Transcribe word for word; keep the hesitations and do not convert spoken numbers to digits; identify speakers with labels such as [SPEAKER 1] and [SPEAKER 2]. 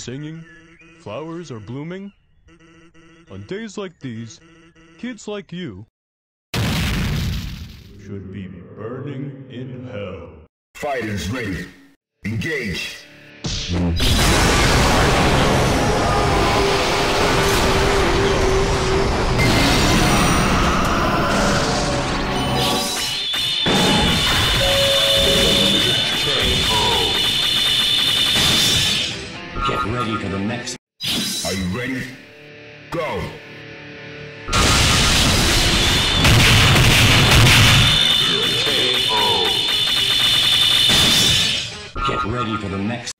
[SPEAKER 1] singing, flowers are blooming. On days like these, kids like you should be burning in hell.
[SPEAKER 2] Fighters ready. Engage.
[SPEAKER 3] Get ready for the next.
[SPEAKER 2] Are you ready? Go!
[SPEAKER 3] Get ready for the next.